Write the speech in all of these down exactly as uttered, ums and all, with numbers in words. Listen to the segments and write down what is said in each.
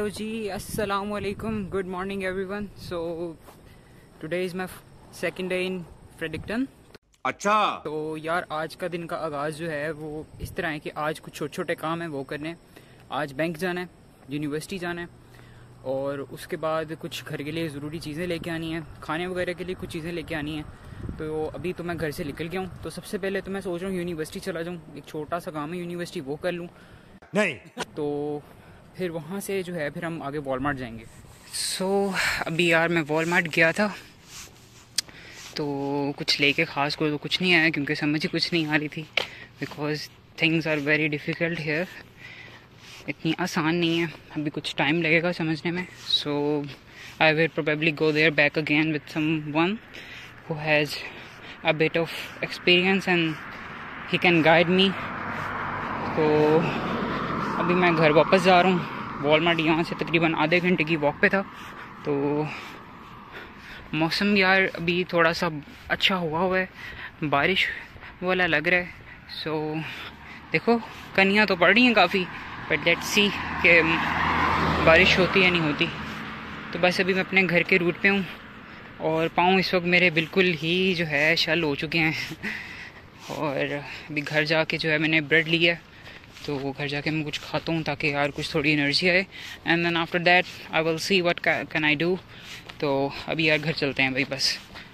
Hello ji, अस्सलाम वालेकुम, good morning everyone. So today is my second day in Fredericton. अच्छा, तो यार आज का दिन का आगाज़ जो है वो इस तरह है कि आज कुछ छोटे छोटे काम हैं वो करने। आज बैंक जाना है, यूनिवर्सिटी जाना है और उसके बाद कुछ घर के लिए ज़रूरी चीज़ें लेके आनी है, खाने वगैरह के लिए कुछ चीज़ें लेके आनी है। तो अभी तो मैं घर से निकल गया हूँ, तो सबसे पहले तो मैं सोच रहा हूँ यूनिवर्सिटी चला जाऊँ। एक छोटा सा काम है यूनिवर्सिटी, वो कर लूँ। नहीं तो फिर वहाँ से जो है फिर हम आगे वॉलमार्ट जाएंगे। सो so, अभी यार मैं वॉलमार्ट गया था तो कुछ लेके ख़ास को तो कुछ नहीं आया, क्योंकि समझ ही कुछ नहीं आ रही थी, because things are very difficult here. इतनी आसान नहीं है, अभी कुछ टाइम लगेगा समझने में। So I will probably go there back again with someone who has a bit of experience and he can guide me. तो अभी मैं घर वापस जा रहा हूँ। वॉलमार्ट यहाँ से तकरीबन आधे घंटे की वॉक पे था। तो मौसम यार अभी थोड़ा सा अच्छा हुआ हुआ है, बारिश वाला लग रहा है। सो देखो कनियाँ तो पड़ रही हैं काफ़ी, बट लेट्स सी कि बारिश होती है नहीं होती। तो बस अभी मैं अपने घर के रूट पे हूँ और पाँव इस वक्त मेरे बिल्कुल ही जो है शल हो चुके हैं। और अभी घर जाके जो है मैंने ब्रेड लिया है, तो वो घर जाके मैं कुछ खाता हूँ ताकि यार कुछ थोड़ी एनर्जी आए। And then after that I will see what can I do. तो अभी यार घर चलते हैं भाई बस।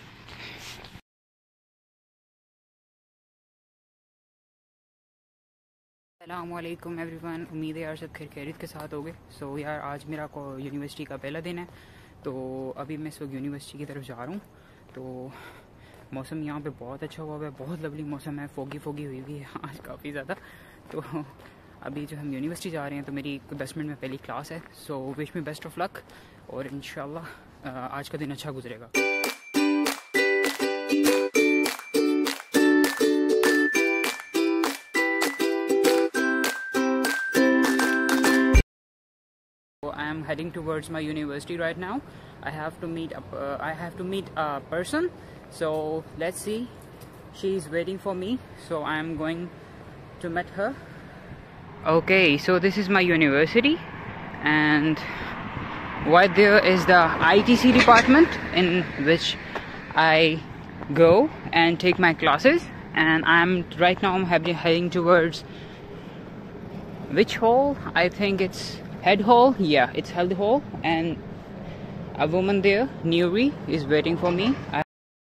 अस्सलाम वालेकुम एवरीवन, उम्मीद है यार सब खैर खैरियत के साथ होगे। सो so, यार आज मेरा यूनिवर्सिटी का पहला दिन है, तो अभी मैं इस वक्त यूनिवर्सिटी की तरफ जा रहा हूँ। तो मौसम यहाँ पे बहुत अच्छा हुआ है, बहुत लवली मौसम है, फोगी फोगी हुई हुई है आज काफ़ी ज़्यादा। तो अभी जो हम यूनिवर्सिटी जा रहे हैं तो मेरी दस मिनट में पहली क्लास है। So wish me best of luck और इंशाल्लाह आज का दिन अच्छा गुजरेगा। I am heading towards my university right now. I have to meet a, uh, I have to meet a person. So let's see. She is waiting for me. So I am going to meet her. Okay, so this is my university, and right there is the I T C department in which I go and take my classes. And I'm right now I'm heading towards which hall? I think it's head hall. Yeah, it's head hall, and a woman there, Nuri, is waiting for me. I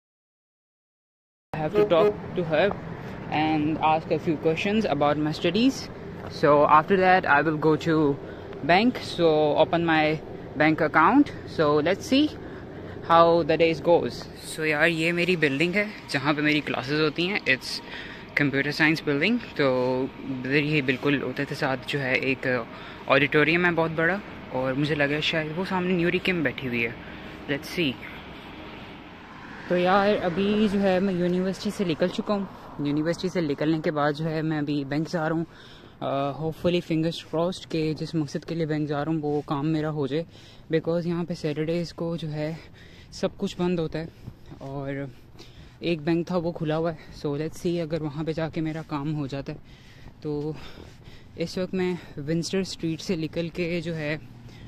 have to talk to her and ask a few questions about my studies. So after that I will go to bank, so open my bank account. So let's see how the days goes. So यार ये मेरी building है जहाँ पे मेरी classes होती हैं। It's computer science building. तो इधर ही बिल्कुल होते थे साथ जो है एक ऑडिटोरियम है बहुत बड़ा, और मुझे लगा शायद वो सामने न्यूरी किम बैठी हुई है। Let's see. तो यार अभी जो है मैं यूनिवर्सिटी से निकल चुका हूँ। यूनिवर्सिटी से निकलने के बाद जो है मैं अभी बैंक जा रहा हूँ। होपफुली फिंगर्स क्रॉस्ड के जिस मकसद के लिए बैंक जा रहा हूँ वो काम मेरा हो जाए, बिकॉज़ यहाँ पे सैटरडेज़ को जो है सब कुछ बंद होता है और एक बैंक था वो खुला हुआ है। सो लेट्स सी अगर वहाँ पे जाके मेरा काम हो जाता है। तो इस वक्त मैं विंस्टर स्ट्रीट से निकल के जो है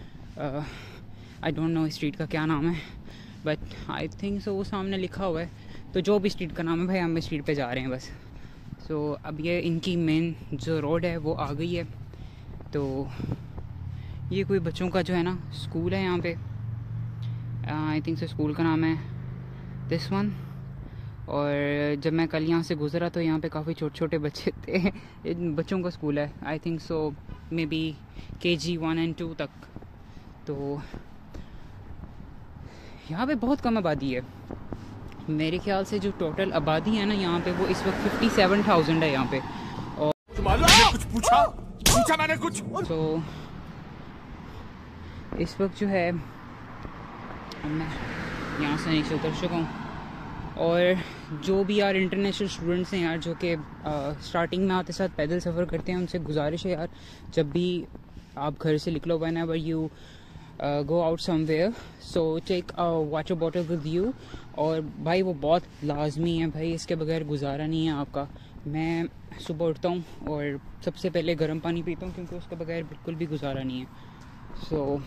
आई डोंट नो स्ट्रीट का क्या नाम है, बट आई थिंक सो वो सामने लिखा हुआ है। तो जो भी स्ट्रीट का नाम है भाई हम इस स्ट्रीट पे जा रहे हैं बस। सो so, अब ये इनकी मेन जो रोड है वो आ गई है। तो ये कोई बच्चों का जो है ना स्कूल है यहाँ पे। आई थिंक सो स्कूल का नाम है दिस वन। और जब मैं कल यहाँ से गुजरा तो यहाँ पे काफ़ी छोटे छोटे बच्चे थे। इन बच्चों का स्कूल है, I think so may be के जी वन एंड टू तक। तो यहाँ पे बहुत कम आबादी है। मेरे ख्याल से जो टोटल आबादी है ना यहाँ पे वो इस वक्त फिफ्टी सेवन थाउजेंड है यहाँ पे। और कुछ पूछा पूछा मैंने कुछ। तो इस वक्त जो है मैं यहाँ से नीचे उतर चुका हूँ। और जो भी यार इंटरनेशनल स्टूडेंट्स हैं यार जो कि स्टार्टिंग में आते साथ पैदल सफ़र करते हैं, उनसे गुजारिश है यार जब भी आप घर से निकलो, whenever you go out somewhere, so take a water bottle with you. और भाई वो बहुत लाजमी है भाई, इसके बगैर गुजारा नहीं है आपका। मैं सुबह उठता हूँ और सबसे पहले गर्म पानी पीता हूँ क्योंकि उसके बगैर बिल्कुल भी गुजारा नहीं है। सो so,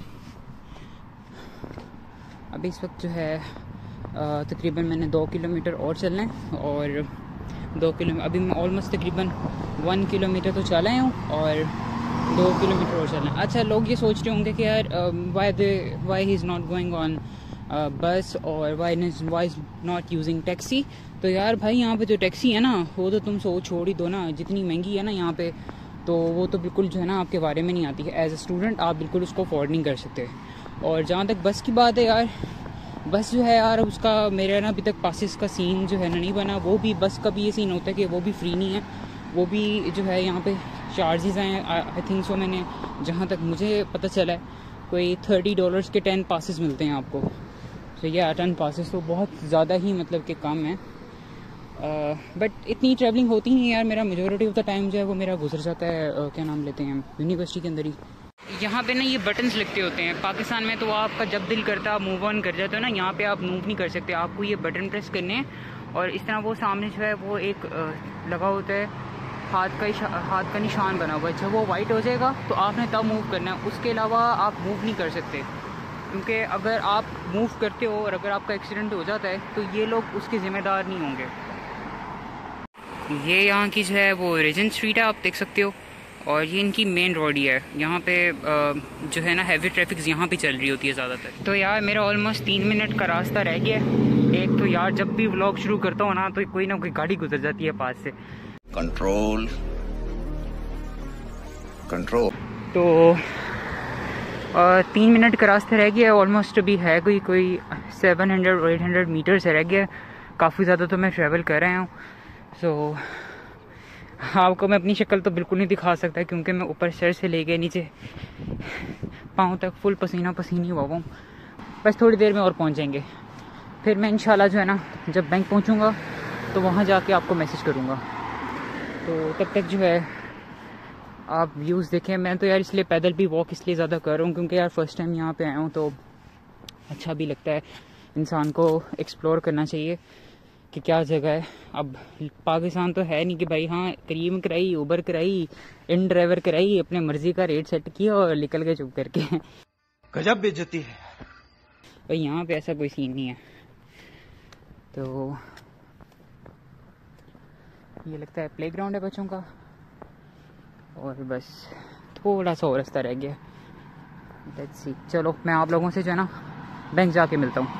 अभी इस वक्त जो है तकरीबन मैंने दो किलोमीटर और चलना है, और दो किलो अभी मैं ऑलमोस्ट तकरीबन वन किलोमीटर तो चला ही हूँ और दो किलोमीटर और चलना है। अच्छा, लोग ये सोच रहे होंगे कि यार why they why he is not going on bus और why why is not using taxi. तो यार भाई यहाँ पे जो टैक्सी है ना वो तो तुम सो छोड़ ही दो ना, जितनी महंगी है ना यहाँ पे, तो वो तो बिल्कुल जो है ना आपके बारे में नहीं आती है। एज ए स्टूडेंट आप बिल्कुल उसको अफोर्ड नहीं कर सकते। और जहाँ तक बस की बात है यार, बस जो है यार उसका मेरा ना अभी तक पासिस का सीन जो है ना नहीं बना। वो भी बस का भी ये सीन होता है कि वो भी फ्री नहीं है, वो भी जो है यहाँ पे चार्जेस हैं। आई थिंक सो मैंने जहाँ तक मुझे पता चला है कोई थर्टी डॉलर्स के टेन पासिस मिलते हैं आपको। तो ये टेन पासिस तो बहुत ज़्यादा ही मतलब कि कम है, बट uh, इतनी ट्रैवलिंग होती नहीं है यार। मेरा मेजोरिटी ऑफ द टाइम जो है वो मेरा गुजर जाता है uh, क्या नाम लेते हैं यूनिवर्सिटी के अंदर ही। यहाँ पे ना ये बटन्स लिखते होते हैं। पाकिस्तान में तो आपका जब दिल करता है आप मूव ऑन कर जाते हो ना, यहाँ पे आप मूव नहीं कर सकते, आपको ये बटन प्रेस करने हैं। और इस तरह वो सामने जो है वो एक uh, लगा होता है हाथ का हाथ का निशान बना हुआ है। जब वो वाइट हो जाएगा तो आपने तब मूव करना है, उसके अलावा आप मूव नहीं कर सकते। क्योंकि अगर आप मूव करते हो और अगर आपका एक्सीडेंट हो जाता है तो ये लोग उसके ज़िम्मेदार नहीं होंगे। ये यहाँ की जो है वो रेजेंट स्ट्रीट है, आप देख सकते हो, और ये इनकी मेन रोड ही है। यहाँ पे जो है ना हैवी ट्रैफिक यहाँ पे चल रही होती है ज़्यादातर। तो यार मेरा ऑलमोस्ट तीन मिनट का रास्ता रह गया है। एक तो यार जब भी व्लॉग शुरू करता हूँ ना तो कोई ना कोई गाड़ी गुजर जाती है पास से। Control control. तो आ, तीन मिनट का रास्ता रह गया है ऑलमोस्ट। अभी है कोई कोई सेवन हंड्रेड और एट हंड्रेड मीटर से रह गया। काफ़ी ज़्यादा तो मैं ट्रैवल कर रहा हूँ। सो so, आपको मैं अपनी शक्ल तो बिल्कुल नहीं दिखा सकता क्योंकि मैं ऊपर सर से लेके नीचे पाँव तक फुल पसीना पसीनी हुआ हूँ। बस थोड़ी देर में और पहुँच जाएंगे, फिर मैं इंशाल्लाह जो है ना जब बैंक पहुँचूँगा तो वहाँ जाके आपको मैसेज करूँगा। तो तब तक जो है आप व्यूज़ देखें। मैं तो यार इसलिए पैदल भी वॉक इसलिए ज़्यादा कर रहा हूँ क्योंकि यार फर्स्ट टाइम यहाँ पे आया हूँ तो अच्छा भी लगता है। इंसान को एक्सप्लोर करना चाहिए कि क्या जगह है। अब पाकिस्तान तो है नहीं कि भाई हाँ करीम कराई, उबर कराई, इन ड्राइवर कराई, अपने मर्जी का रेट सेट किया और निकल गए चुप करके। गजब बेइज्जती है भाई, यहाँ पे ऐसा कोई सीन नहीं है। तो ये लगता है प्लेग्राउंड है बच्चों का, और बस थोड़ा सा और रास्ता रह गया। Let's see. चलो मैं आप लोगों से जो है ना बैंक जाके मिलता हूँ।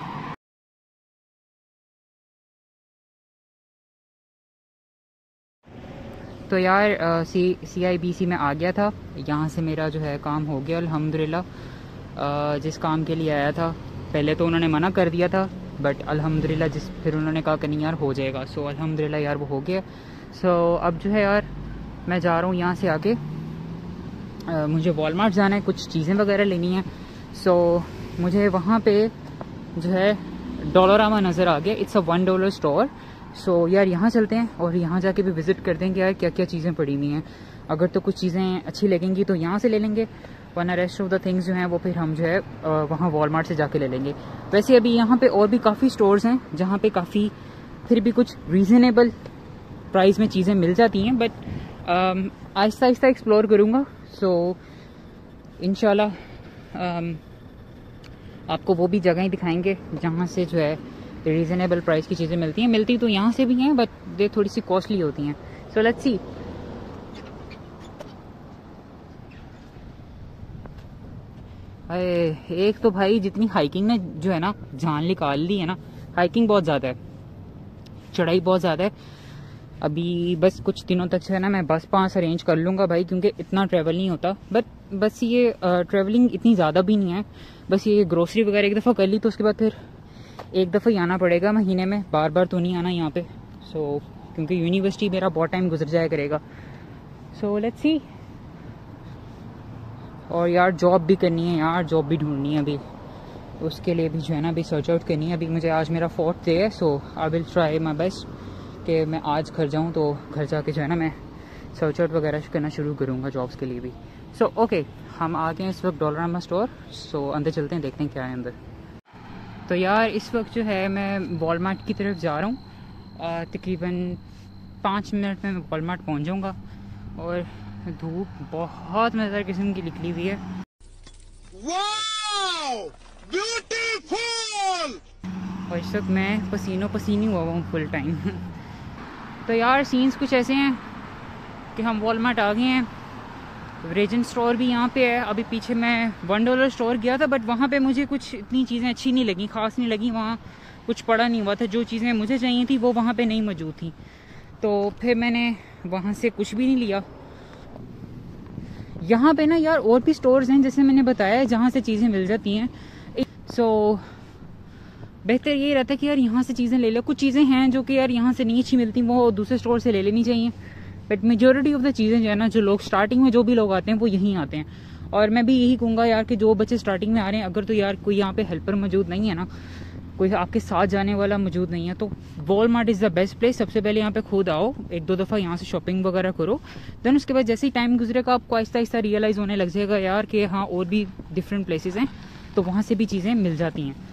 तो यार सी सी आई बी सी में आ गया था। यहाँ से मेरा जो है काम हो गया अल्हम्दुलिल्लाह। जिस काम के लिए आया था पहले तो उन्होंने मना कर दिया था, बट अल्हम्दुलिल्लाह जिस फिर उन्होंने कहा कि नहीं यार हो जाएगा। सो अल्हम्दुलिल्लाह यार वो हो गया। सो अब जो है यार मैं जा रहा हूँ यहाँ से आके, आ, मुझे वॉलमार्ट जाना है, कुछ चीज़ें वगैरह लेनी है। सो मुझे वहाँ पे जो है डॉलरामा नज़र आ गया। It's a one dollar store. So so, यार यहाँ चलते हैं और यहाँ जाके भी विज़िट करते हैं कि यार क्या क्या चीज़ें पड़ी हुई हैं। अगर तो कुछ चीज़ें अच्छी लगेंगी तो यहाँ से ले लेंगे, वरना रेस्ट ऑफ द थिंग्स जो हैं वो फिर हम जो है वहाँ वॉलमार्ट से जाके ले लेंगे। वैसे अभी यहाँ पे और भी काफ़ी स्टोर्स हैं जहाँ पे काफ़ी फिर भी कुछ रीज़नेबल प्राइस में चीज़ें मिल जाती हैं, बट आहिस्ता आहिस्ता एक्सप्लोर करूँगा। सो इंशाल्लाह आपको वो भी जगहें दिखाएंगे जहाँ से जो है रीज़नेबल प्राइस की चीज़ें मिलती हैं। मिलती तो यहाँ से भी हैं बट ये थोड़ी सी कॉस्टली होती हैं। So let's see. एक तो भाई जितनी हाइकिंग ने जो है ना जान निकाल ली है ना, हाइकिंग बहुत ज़्यादा है, चढ़ाई बहुत ज़्यादा है। अभी बस कुछ दिनों तक जो है ना मैं बस पास अरेंज कर लूँगा भाई, क्योंकि इतना ट्रैवल नहीं होता। बट बस ये ट्रैवलिंग इतनी ज़्यादा भी नहीं है, बस ये ग्रोसरी वगैरह एक दफ़ा कर ली तो उसके बाद फिर एक दफ़ा ही आना पड़ेगा महीने में, बार बार तो नहीं आना यहाँ पे। सो so, क्योंकि यूनिवर्सिटी मेरा बहुत टाइम गुजर जाया करेगा। So let's see. और यार जॉब भी करनी है यार, जॉब भी ढूंढनी है अभी, उसके लिए भी जो है ना अभी सर्च आउट करनी है। अभी मुझे आज मेरा फोर्थ डे है, so I will try my best कि मैं आज घर जाऊँ तो घर जाके जो है ना मैं सर्च आउट वगैरह करना शुरू करूँगा जॉब्स के लिए भी। सो so, ओके okay, हम आ गए इस वक्त डॉलरामा स्टोर। सो so, अंदर चलते हैं, देखते हैं क्या है अंदर। तो यार इस वक्त जो है मैं वॉलमार्ट की तरफ जा रहा हूँ। तकरीबन पाँच मिनट में मैं वॉलमार्ट पहुँच जाऊँगा। और धूप बहुत मज़ेदार किस्म की निकली हुई है। Wow beautiful. और इस वक्त मैं पसीनों पसीनी हुआ हूँ फुल टाइम। तो यार सीन्स कुछ ऐसे हैं कि हम वॉलमार्ट आ गए हैं। रेजेंट स्टोर भी यहाँ पे है। अभी पीछे मैं वन डॉलर स्टोर गया था, बट वहाँ पे मुझे कुछ इतनी चीज़ें अच्छी नहीं लगी, ख़ास नहीं लगी। वहाँ कुछ पड़ा नहीं हुआ था, जो चीज़ें मुझे चाहिए थी वो वहाँ पे नहीं मौजूद थी। तो फिर मैंने वहाँ से कुछ भी नहीं लिया। यहाँ पे ना यार और भी स्टोर्स हैं, जैसे मैंने बताया, जहाँ से चीज़ें मिल जाती हैं। सो बेहतर यही रहता है कि यार यहाँ से चीज़ें ले लो। कुछ चीज़ें हैं जो कि यार यहाँ से नहीं अच्छी मिलती, वो दूसरे स्टोर से ले लेनी चाहिए। बट मेजोरिटी ऑफ द चीज़ें जो है ना, जो लोग स्टार्टिंग में जो भी लोग आते हैं वो यहीं आते हैं। और मैं भी यही कहूँगा यार कि जो बच्चे स्टार्टिंग में आ रहे हैं, अगर तो यार कोई यहाँ पे हेल्पर मौजूद नहीं है ना, कोई आपके साथ जाने वाला मौजूद नहीं है, तो Walmart is the best place. सबसे पहले यहाँ पे खुद आओ, एक दो दफ़ा यहाँ से शॉपिंग वगैरह करो। देन उसके बाद जैसे ही टाइम गुजरेगा आपको आहिस्ता आहिस्ता रियलाइज़ होने लग जाएगा यार कि हाँ और भी डिफरेंट प्लेसेस हैं, तो वहाँ से भी चीज़ें मिल जाती हैं।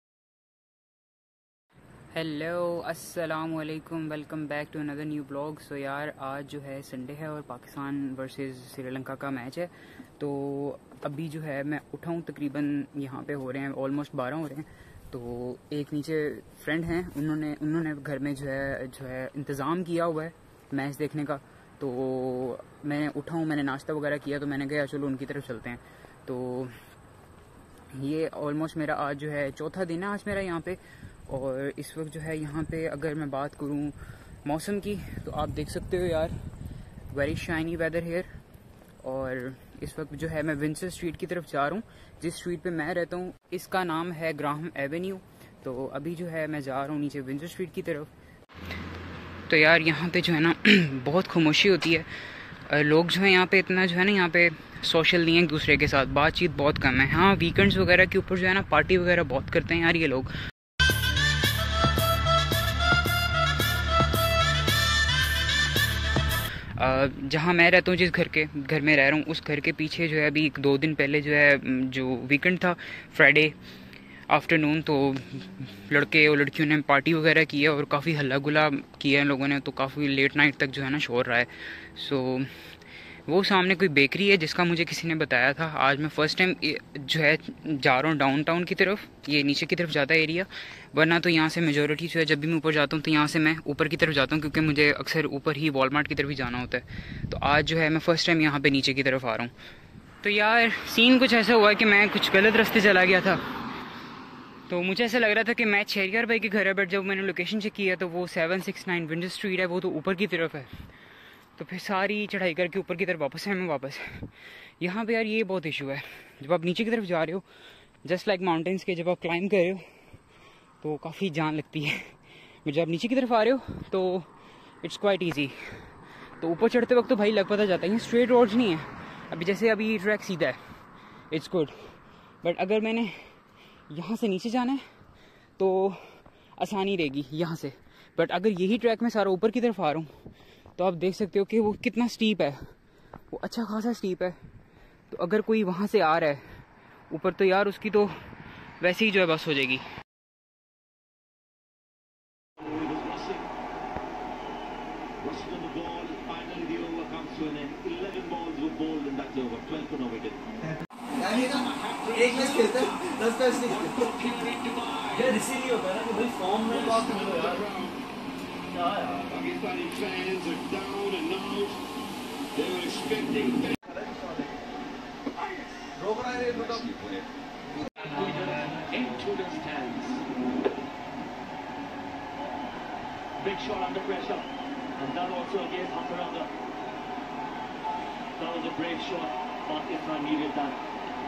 हेलो अस्सलाम वालेकुम, welcome back to another new blog. So यार आज जो है संडे है और पाकिस्तान वर्सेस श्रीलंका का मैच है। तो अभी जो है मैं उठाऊँ, तकरीबन यहाँ पे हो रहे हैं ऑलमोस्ट बारह हो रहे हैं। तो एक नीचे फ्रेंड हैं, उन्होंने उन्होंने घर में जो है जो है इंतज़ाम किया हुआ है मैच देखने का। तो मैं उठाऊँ, मैंने नाश्ता वगैरह किया, तो मैंने कहा चलो उनकी तरफ चलते हैं। तो ये ऑलमोस्ट मेरा आज जो है चौथा दिन है आज मेरा यहाँ पे। और इस वक्त जो है यहाँ पे अगर मैं बात करूँ मौसम की, तो आप देख सकते हो यार वेरी शाइनी वेदर हेयर। और इस वक्त जो है मैं विंचर स्ट्रीट की तरफ जा रहा हूँ। जिस स्ट्रीट पे मैं रहता हूँ इसका नाम है ग्राहम एवेन्यू। तो अभी जो है मैं जा रहा हूँ नीचे विंचर स्ट्रीट की तरफ। तो यार यहाँ पे जो है ना बहुत खामोशी होती है। लोग जो है यहाँ पे इतना जो है ना यहाँ पे सोशल नहीं है एक दूसरे के साथ, बातचीत बहुत कम है। हाँ वीकेंड्स वगैरह के ऊपर जो है ना पार्टी वगैरह बहुत करते हैं यार ये लोग। जहाँ मैं रहता हूँ, जिस घर के घर में रह रहा हूँ, उस घर के पीछे जो है अभी एक दो दिन पहले जो है जो वीकेंड था फ्राइडे आफ्टरनून, तो लड़के और लड़कियों ने पार्टी वगैरह की है और काफ़ी हल्ला गुला किया है लोगों ने। तो काफ़ी लेट नाइट तक जो है ना शोर रहा है। सो वो सामने कोई बेकरी है जिसका मुझे किसी ने बताया था। आज मैं फ़र्स्ट टाइम जो है जा रहा हूँ डाउनटाउन की तरफ, ये नीचे की तरफ जाता है एरिया। वरना तो यहाँ से मेजॉरिटी जो है जब भी मैं ऊपर जाता हूँ तो यहाँ से मैं ऊपर की तरफ जाता हूँ, क्योंकि मुझे अक्सर ऊपर ही वॉलमार्ट की तरफ ही जाना होता है। तो आज जो है मैं फ़र्स्ट टाइम यहाँ पर नीचे की तरफ आ रहा हूँ। तो यार सीन कुछ ऐसा हुआ कि मैं कुछ गलत रास्ते चला गया था। तो मुझे ऐसा लग रहा था कि मैं शहरियार भाई के घर है, बट जब मैंने लोकेशन चेक किया तो वो seven six nine window street है, वो तो ऊपर की तरफ है। तो फिर सारी चढ़ाई करके ऊपर की तरफ वापस है मैं वापस। यहाँ पे यार ये बहुत इशू है, जब आप नीचे की तरफ जा रहे हो जस्ट लाइक माउंटेन्स के, जब आप क्लाइंब कर रहे हो तो काफ़ी जान लगती है। बट जब आप नीचे की तरफ आ रहे हो तो इट्स क्वाइट ईजी। तो ऊपर चढ़ते वक्त तो भाई लग पता जाता है, ये स्ट्रेट रोड्स नहीं है। अभी जैसे अभी ट्रैक सीधा है, इट्स गुड। बट अगर मैंने यहाँ से नीचे जाना है तो आसानी रहेगी यहाँ से। बट अगर यही ट्रैक में सारा ऊपर की तरफ आ रहा हूँ तो आप देख सकते हो कि वो कितना स्टीप है, वो अच्छा खासा स्टीप है। तो अगर कोई वहाँ से आ रहा है ऊपर तो यार उसकी तो वैसे ही जो है बस हो जाएगी। एक मैच खेलता है दस मैच नहीं खेलता यार, इसीलिए होता है ना कि भाई फॉर्म में बात करो यार। क्या यार Pakistani fans are down and out. They were expecting रोक रहा है मतलब into the stands. Big shot under pressure and that also against Hafaranga. That was a brave shot, but Irfan needed that.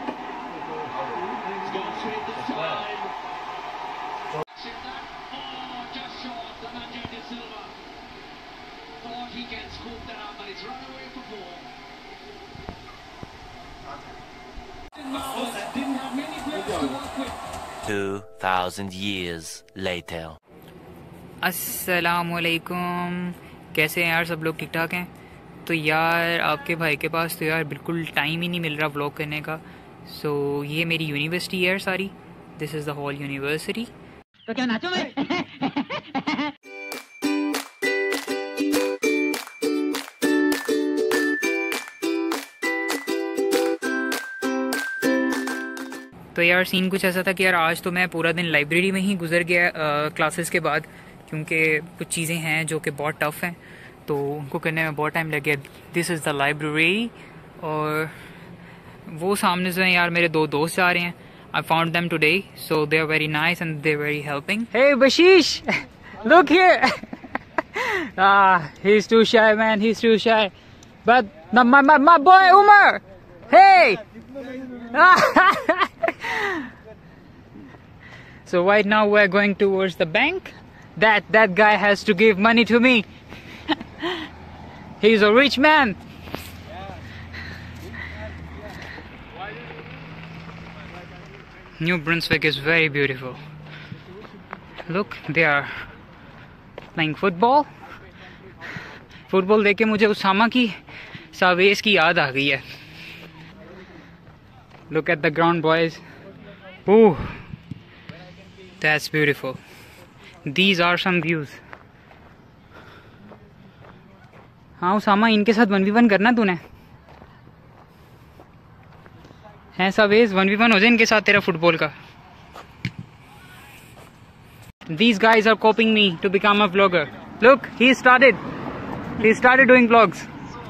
He's gone straight this time. Oh, just short. Dhananjay De Silva thought he can scoop that up, but it's run away for four. Didn't have many players to work with. Two thousand years later. अस्सलामुअलैकुम, कैसे हैं यार सब लोग? ठीक ठाक हैं? तो यार आपके भाई के पास तो यार बिल्कुल टाइम ही नहीं मिल रहा व्लॉग करने का। सो so, ये मेरी यूनिवर्सिटी है सारी, this is the whole university. तो क्या नाचो मैं? तो यार सीन कुछ ऐसा था कि यार आज तो मैं पूरा दिन लाइब्रेरी में ही गुजर गया क्लासेस के बाद, क्योंकि कुछ चीज़ें हैं जो कि बहुत टफ हैं तो उनको करने में बहुत टाइम लग गया। दिस इज़ द लाइब्रेरी, और वो सामने जो है यार मेरे दो दोस्त जा रहे हैं। I found them today, so they are very nice and they're very helping. Hey Bashish, look here. Ah, he's too shy, man. He's too shy. But my my my, my boy Umar. Hey. So right now we're going towards the bank. That that guy has to give money to me. He's a rich man. New Brunswick is very beautiful. Look, they are playing football. Football देख के मुझे उसामा की Chavez की याद आ गई है। Look at the ground, boys. Ooh, that's beautiful. These are some views. हाँ उसामा, इनके साथ वन वी वन करना तूने है। सावेज वन वी वन हो जाए इनके साथ तेरा फुटबॉल का। These guys are copying me to become a vlogger. Look, he started. He started doing vlogs.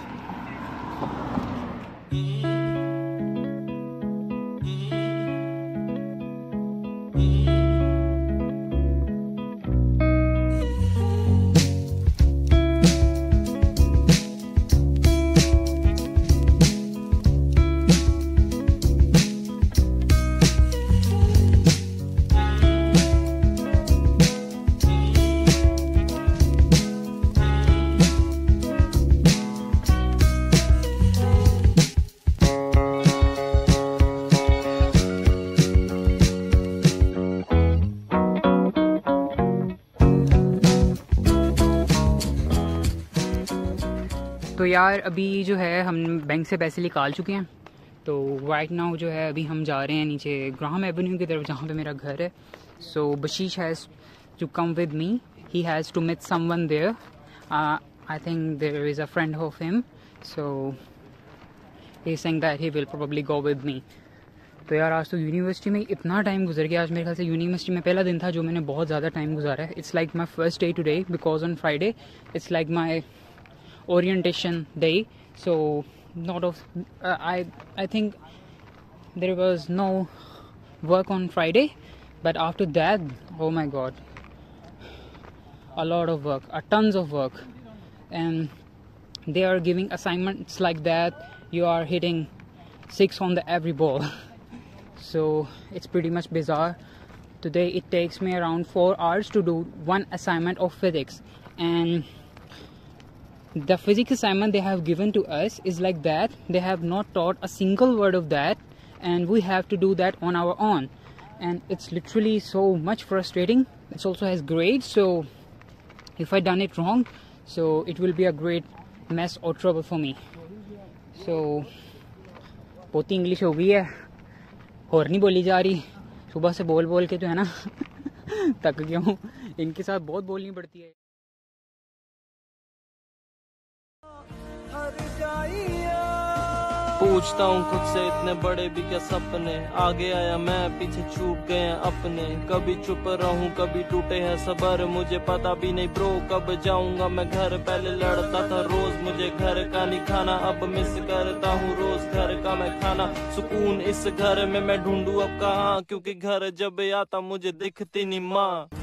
तो यार अभी जो है हम बैंक से पैसे निकाल चुके हैं, तो राइट नाउ जो है अभी हम जा रहे हैं नीचे ग्राहम एवेन्यू की तरफ जहाँ पे मेरा घर है। So Bashish has to come with me, he has to meet someone there. I think there is a friend of him, so he is saying that he will probably go with me. तो यार आज तो university में इतना time गुजर गया। आज मेरे ख्याल से यूनिवर्सिटी में पहला दिन था जो मैंने बहुत ज़्यादा टाइम गुजारा है। It's like my first day today because on Friday it's like my orientation day, so not of uh, I I think there was no work on Friday, but after that, oh my god, a lot of work, a tons of work, and they are giving assignments like that you are hitting six on the every ball. So it's pretty much bizarre. Today it takes me around four hours to do one assignment of physics, and the physics assignment they have given to us is like that. They have not taught a single word of that, and we have to do that on our own, and it's literally so much frustrating. It also has grades, so if I done it wrong, so it will be a great mess or trouble for me. So बहुत English हो गई है और नहीं बोली जा रही। सुबह से बोल बोल के जो है ना थक गया हूँ। इनके साथ बहुत बोलनी पड़ती है। पूछता हूँ खुद से इतने बड़े भी क्या सपने, आगे आया मैं पीछे छूट गए अपने। कभी चुप रहूं कभी टूटे हैं सबर, मुझे पता भी नहीं ब्रो कब जाऊंगा मैं घर। पहले लड़ता था रोज मुझे घर का नहीं खाना, अब मिस करता हूँ रोज घर का मैं खाना। सुकून इस घर में मैं ढूंढूं अब कहाँ, क्योंकि घर जब आता मुझे दिखती नहीं माँ।